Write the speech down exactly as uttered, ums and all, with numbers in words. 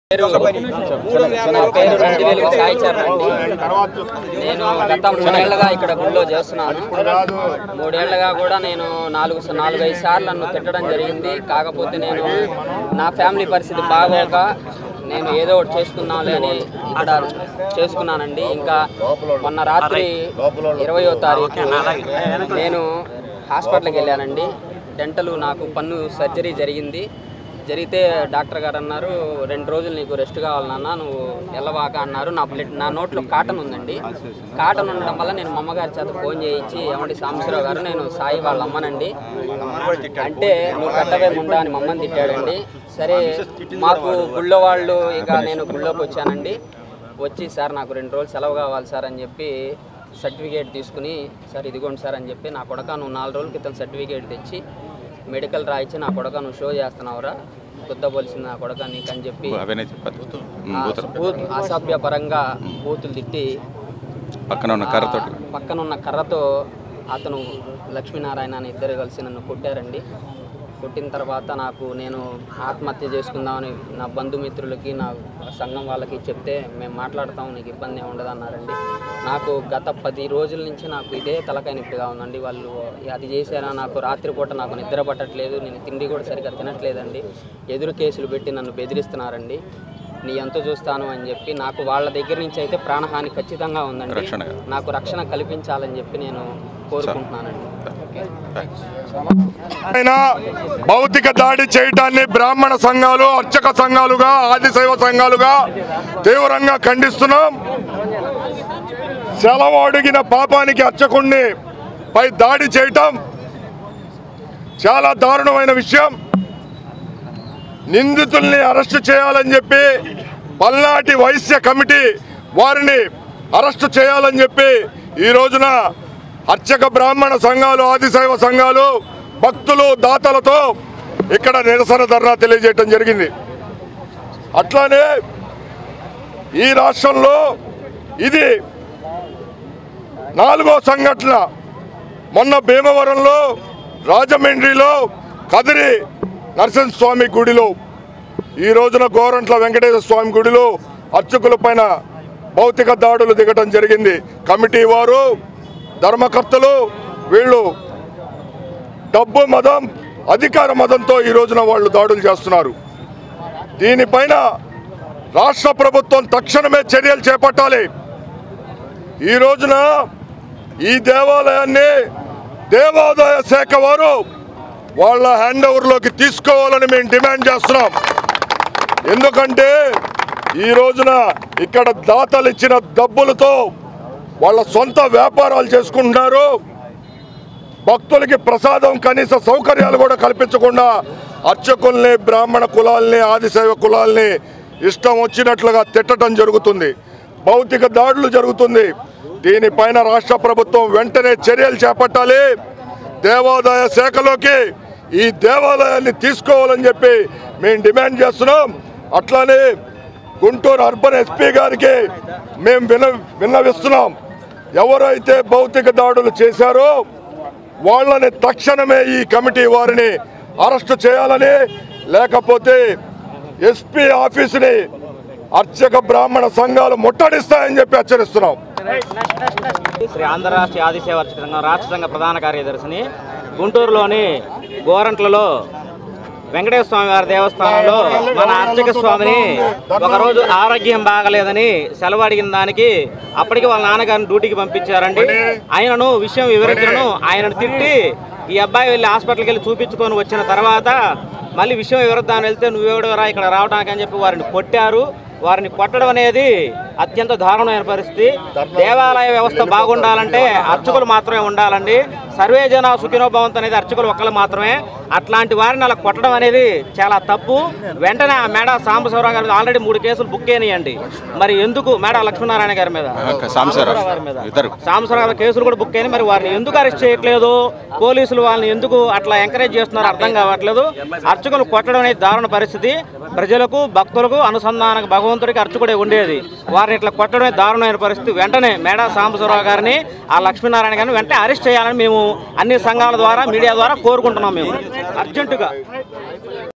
నా పేరు రెండు వేల సాయి చరణ్ అండి. నేను గత మూడేళ్లుగా ఇక్కడ గుళ్ళో చేస్తున్నాను. మూడేళ్లుగా కూడా నేను నాలుగు నాలుగు ఐదు సార్లు నన్ను తిట్టడం జరిగింది. కాకపోతే నేను నా ఫ్యామిలీ పరిస్థితి బాగోక నేను ఏదో ఒకటి చేసుకున్నాను అని ఇక్కడ చేసుకున్నానండి. ఇంకా మొన్న రాత్రి ఇరవయో తారీఖు నేను హాస్పిటల్కి వెళ్ళానండి. డెంటల్ నాకు పన్ను సర్జరీ జరిగింది. జరిగితే డాక్టర్ గారు అన్నారు, రెండు రోజులు నీకు రెస్ట్ కావాలన్నా, నువ్వు వెళ్ళవాక అన్నారు. నా బ్లడ్ నా నోట్లో కాటన్ ఉందండి. కాటన్ ఉండడం వల్ల నేను మా అమ్మగారి చేత ఫోన్ చేయించి, ఏమండి సాంబశివరావు గారు, నేను సాయి వాళ్ళ అమ్మనండి అంటే, నువ్వు కట్టవే ముండా అని మమ్మల్ని తిట్టాడండి. సరే మాకు గుళ్ళో వాళ్ళు, ఇక నేను గుళ్ళోకి వచ్చానండి. వచ్చి సార్ నాకు రెండు రోజులు సెలవు కావాలి సార్ అని చెప్పి సర్టిఫికేట్ తీసుకుని, సార్ ఇదిగోండి సార్ అని చెప్పి, నా కొడక నువ్వు నాలుగు రోజుల క్రితం సర్టిఫికేట్ తెచ్చి మెడికల్ రాయించి, నా కొడక నువ్వు షో చేస్తున్నావురా, గుద్దబోలిసింది నా కొడక నీకు అని చెప్పి అసభ్యపరంగా బూతులు తిట్టి పక్కన ఉన్న కర్రతో పక్కన ఉన్న కర్రతో అతను లక్ష్మీనారాయణ అని ఇద్దరు కలిసి నన్ను కొట్టారండి. కొట్టిన తర్వాత నాకు నేను ఆత్మహత్య చేసుకుందామని నా బంధుమిత్రులకి, నా సంఘం వాళ్ళకి చెప్తే, మేము మాట్లాడతాం, నీకు ఇబ్బంది ఉండదు అన్నారండి. నాకు గత పది రోజుల నుంచి నాకు ఇదే తలకాయ నొప్పిగా ఉందండి. వాళ్ళు అది చేశారా, నాకు రాత్రిపూట నాకు నిద్ర పట్టట్లేదు, నేను తిండి కూడా సరిగ్గా తినట్లేదండి. ఎదురు కేసులు పెట్టి నన్ను బెదిరిస్తున్నారండి. నీ ఎంతో చూస్తాను అని చెప్పి, నాకు వాళ్ళ దగ్గర నుంచి అయితే ప్రాణహాని ఖచ్చితంగా ఉందండి. నాకు రక్షణ కల్పించాలని చెప్పి నేను కోరుకుంటున్నానండి. భౌతిక దాడి చేయడాన్ని బ్రాహ్మణ సంఘాలు, అర్చక సంఘాలుగా, ఆదిశైవ సంఘాలుగా తీవ్రంగా ఖండిస్తున్నాం. సెలవు అడిగిన పాపానికి అర్చకుణ్ణి పై దాడి చేయటం చాలా దారుణమైన విషయం. నిందితుల్ని అరెస్టు చేయాలని చెప్పి పల్నాటి వైశ్య కమిటీ వారిని అరెస్టు చేయాలని చెప్పి ఈ రోజున అర్చక బ్రాహ్మణ సంఘాలు, ఆదిశైవ సంఘాలు, భక్తులు, దాతలతో ఇక్కడ నిరసన ధర్నా తెలియజేయటం జరిగింది. అట్లానే ఈ రాష్ట్రంలో ఇది నాలుగో సంఘటన. మొన్న భీమవరంలో, రాజమండ్రిలో, కదిరి నరసింహస్వామి గుడిలో, ఈ రోజున గోరంట్ల వెంకటేశ్వర స్వామి గుడిలో అర్చకుల పైన భౌతిక దాడులు దిగటం జరిగింది. కమిటీ వారు, ధర్మకర్తలు, వీళ్ళు డబ్బు మదం, అధికార మదంతో ఈ రోజున వాళ్ళు దాడులు చేస్తున్నారు. దీనిపైన రాష్ట్ర ప్రభుత్వం తక్షణమే చర్యలు చేపట్టాలి. ఈ రోజున ఈ దేవాలయాన్ని దేవాదాయ శాఖ వారు వాళ్ళ హ్యాండ్ ఓవర్లోకి తీసుకోవాలని మేము డిమాండ్ చేస్తున్నాం. ఎందుకంటే ఈ రోజున ఇక్కడ దాతలు ఇచ్చిన డబ్బులతో వాళ్ళ సొంత వ్యాపారాలు చేసుకుంటున్నారు. భక్తులకి ప్రసాదం, కనీస సౌకర్యాలు కూడా కల్పించకుండా అర్చకుల్ని, బ్రాహ్మణ కులాల్ని, ఆదిశైవ కులాల్ని ఇష్టం వచ్చినట్లుగా తిట్టడం జరుగుతుంది. భౌతిక దాడులు జరుగుతుంది. దీనిపైన రాష్ట్ర ప్రభుత్వం వెంటనే చర్యలు చేపట్టాలి. దేవాదాయ శాఖలోకి ఈ దేవాలయాన్ని తీసుకోవాలని చెప్పి మేము డిమాండ్ చేస్తున్నాం. అట్లానే గుంటూరు అర్బన్ ఎస్పీ గారికి మేము విన విన్నవిస్తున్నాం. ఎవరైతే భౌతిక దాడులు చేశారో వాళ్ళని తక్షణమే ఈ కమిటీ వారిని అరెస్టు చేయాలని, లేకపోతే ఎస్పీ ఆఫీసుని అర్చక బ్రాహ్మణ సంఘాలు ముట్టడిస్తాయని చెప్పి హెచ్చరిస్తున్నాం. శ్రీ ఆంధ్ర రాష్ట్ర ఆదిశైవ అర్చక సంఘం రాష్ట్ర సంఘ ప్రధాన కార్యదర్శిని. గుంటూరులోని గోరంట్లలో వెంకటేశ్వర స్వామి వారి దేవస్థానంలో మన అర్చక స్వామిని ఒకరోజు ఆరోగ్యం బాగలేదని సెలవు అడిగిన దానికి అప్పటికి వాళ్ళ నాన్నగారిని డ్యూటీకి పంపించారండి. ఆయనను విషయం వివరించను, ఆయనను తిట్టి ఈ అబ్బాయి వెళ్ళి హాస్పిటల్కి వెళ్ళి చూపించుకొని వచ్చిన తర్వాత మళ్ళీ విషయం వివరిద్దామని వెళ్తే నువ్వెవడరా ఇక్కడ రావడానికి అని చెప్పి వారిని కొట్టారు. వారిని కొట్టడం అనేది అత్యంత దారుణమైన పరిస్థితి. దేవాలయ వ్యవస్థ బాగుండాలంటే అర్చకులు మాత్రమే ఉండాలండి. సర్వే జన సుఖినో భవంతు అనేది అర్చకులు ఒక్కరు మాత్రమే. అట్లాంటి వారిని అలా కొట్టడం అనేది చాలా తప్పు. వెంటనే ఆ మేడ సాంబశివరావు గారి ఆల్రెడీ మూడు కేసులు బుక్ అయినాయండి. మరి ఎందుకు మేడ లక్ష్మీనారాయణ గారి మీద, సాంబశివరావు గారి కేసులు కూడా బుక్ అయినాయి. మరి వారిని ఎందుకు అరెస్ట్ చేయట్లేదు? పోలీసులు వాళ్ళని ఎందుకు అట్లా ఎంకరేజ్ చేస్తున్నారో అర్థం కావట్లేదు. అర్చకులు కొట్టడం అనేది దారుణ పరిస్థితి. ప్రజలకు, భక్తులకు అనుసంధాన భగవంతుడికి అర్చకుడే ఉండేది. వారిని ఇట్లా కొట్టడమే దారుణమైన పరిస్థితి. వెంటనే మేడా సాంబశివరావు గారిని, ఆ లక్ష్మీనారాయణ గారిని వెంటనే అరెస్ట్ చేయాలని మేము అన్ని సంఘాల ద్వారా, మీడియా ద్వారా కోరుకుంటున్నాం. మేము అర్జెంటుగా